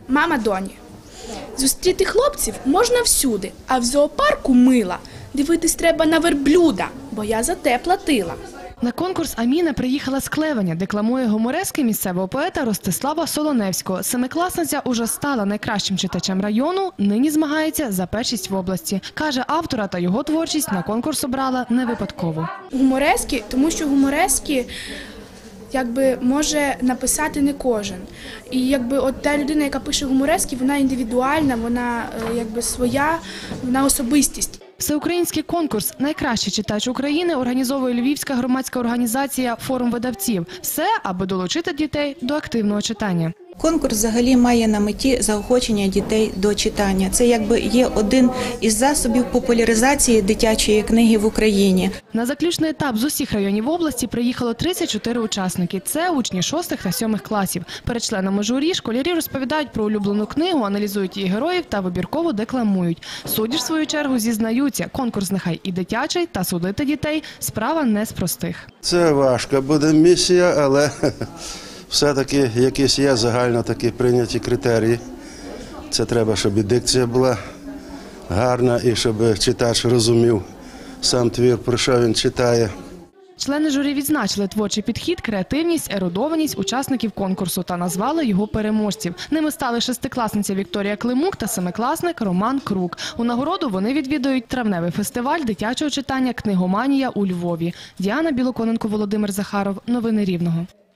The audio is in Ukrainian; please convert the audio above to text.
Мама доні. Зустріти хлопців можна всюди, а в зоопарку мила. Дивитись треба на верблюда, бо я за те платила. На конкурс Аміна приїхала з Клевеня, декламує гуморески місцевого поета Ростислава Солоневського. Семикласниця уже стала найкращим читачем району, нині змагається за першість в області. Каже, автора та його творчість на конкурс обрала не випадково. Гуморески, тому що гуморески може написати не кожен. І от та людина, яка пише гуморески, вона індивідуальна, вона своя, вона особистість. Всеукраїнський конкурс «Найкращий читач України» організовує львівська громадська організація «Форум видавців». Все, аби долучити дітей до активного читання. Конкурс взагалі має на меті заохочення дітей до читання. Це є один із засобів популяризації дитячої книги в Україні. На заключний етап з усіх районів області приїхало 34 учасники. Це учні 6 та 7 класів. Перед членами журі школярі розповідають про улюблену книгу, аналізують її героїв та вибірково декламують. Судді, в свою чергу, зізнаються, конкурс нехай і дитячий, та судити дітей – справа не з простих. Це важка буде місія, але все-таки якісь є загально такі прийняті критерії. Це треба, щоб і дикція була гарна, і щоб читач розумів сам твір, про що він читає. Члени журі відзначили творчий підхід, креативність, ерудованість учасників конкурсу та назвали його переможців. Ними стали шестикласниця Вікторія Климук та семикласник Роман Крук. У нагороду вони відвідують травневий фестиваль дитячого читання «Книгоманія» у Львові. Діана Білоконенко, Володимир Захаров. Новини Рівного.